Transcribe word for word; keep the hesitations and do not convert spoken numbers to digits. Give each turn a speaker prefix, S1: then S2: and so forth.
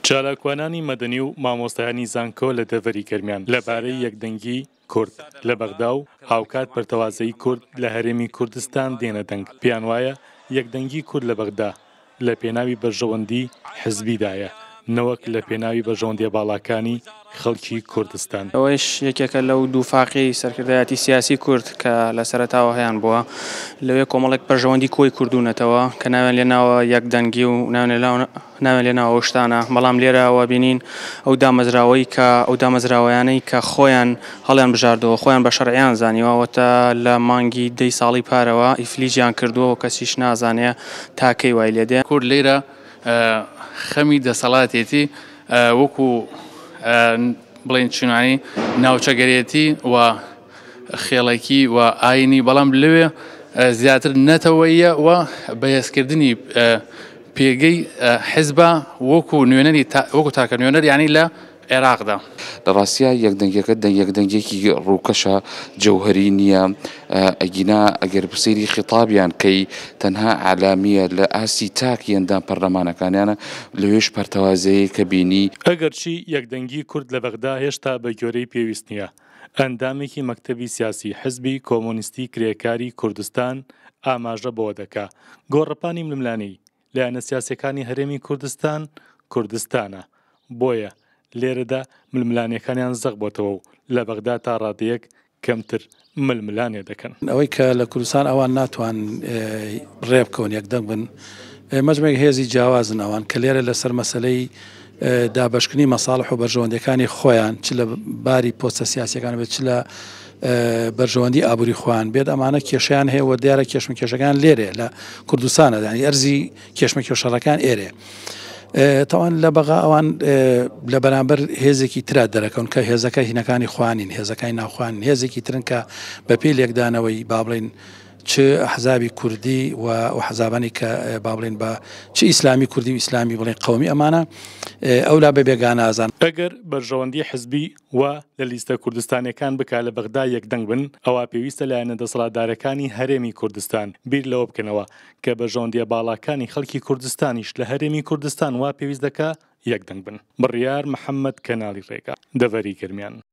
S1: چالاکوانانی مەدەنی و مامۆستایانی زانکۆ لە دەڤەری گەرمیان لەبارەی یەکدەنگی کورد لە بەغدا و هاوکات بەرتەوازەی کورد لە هەرێمی کوردستان دێنە دەنگ. پێیان وایە یەکدەنگی کورد لە بەغدا لە پێناوی بەرژەوەندی حزبیدایە نەوەک لە پێناوی بەرژەوەندیە باڵاکانی خەڵکی کوردستان.
S2: ئەوەش یەکێکە لەو دوو فاقی سەرکردایەتی سیاسی کورد کە لە سەرەتاوە هەیان بووە لەوێ کۆمەڵێک بەرژەوەندی کۆی کوردونەتەوە کە ناوێن لێناوە یەکدەنگی و ناوێن لێناوە ئەو شتانە، بەڵام لێرەوە بینین ئەو دامەزراوەی کە ئەو دامەزراوەیانەی کە خۆیان هەڵیان بژاردەوە خۆیان بە شەرعیان زانیوەوەتە لە مانگی دەی ساڵی پارەوە ئیفلیجیان کردووە و کەسیش نازانێ تاکەی وای لێدێ.
S3: کورد لێرە خەمی دەسەڵاتێتی وەکو بڵێن چنانی ناوچەگەرێتی و خێڵێکی و ئاینی، بەڵام لەوێ زیاتر نەتەوەیە و بەهێزکردنی پێگەی حیزبە وەکو نوێنەری وەکو تاکە نوێنەر یانی لە عێراقدا.
S4: لە ڕاستیە یەکدەنگەکە یەکدەنگێکی ڕووکەشە جەوهەری نییە. ئەگینا ئەگەر بسەیری خیتابیان کەی تەنها عالامیە لە ئاسی تاکی ئەندام پەرلەمانەکانیانە لەوێش پەرتەوازەیە کە بینی.
S1: ئەگەرچی یەکدەنگی کورد لە بەغدا هێشتا بە گوێرەی پێویست نییە، ئەندامێکی مەکتەبی سیاسی حزبی کۆمۆنیستی کرێکاری کوردستان ئاماژە بۆ دەکا گۆڕەپانی ململانەی لایەنە سیاسیەکانی هەرێمی کوردستان کوردستانە، بۆیە لێرەدا ململانیەکانیان زەق بۆتەوە و لە بەغدا تا ڕادەیەک کەمتر ململانێ دەکەن.
S5: ئەوەی کە لە کوردستان ئەوان ناتوان ڕێ بکەون یەکدەنگ بن، مەجموعەیەک هێزی جیاوازن ئەوان کە لێرە لەسەر مەسەلەی دابەشکردنی مەساڵح و بەرژەوەندیەکانی خۆیان چ لە باری پۆستە سیاسیەکان بێت چ لە بەرژەوەندی ئابووری خۆیان بێت، ئەمانە کێشیان هەیە و دیارە کێشمە کێشەکان لێرێ لە کوردستانە، ینی ئەرزی کێشمە کێشەڕەکان ئێرێ. تاوان لە بەغا ئەوان لە بەرامبەر هێزێکی ترا دەرەکەون کە هێزەکە هینەکانی خوانین، هێزەکانی ناوخوانین، هێزێکی ترن کە بە پێی لێکدانەوەی با بڵێن چ حزابی کوردی و حزابانی کە با بڵێن بە چ ئیسلامی کوردی و ئیسلامی بڵێن قەومی، ئەمانە ئەولا بە بێگانە ئازان.
S1: ئەگەر بەرژەوەندی حزبی و لە لیستە کوردستانەکان بکە لە بەغدا یەکدەنگ بن، ئەوە پێویستە لایەنە دەسەڵاتدارەکانی هەرێمی کوردستان بیر لەوە بکەنەوە کە بەرژەوەندیە باڵاکانی خەڵکی کوردستانیش لە هەرێمی کوردستان وا پێویست دەکا یەکدەنگ بن. بڕیار محەممەد کەناڵی ڕێگا، دەڤەری گەرمیان.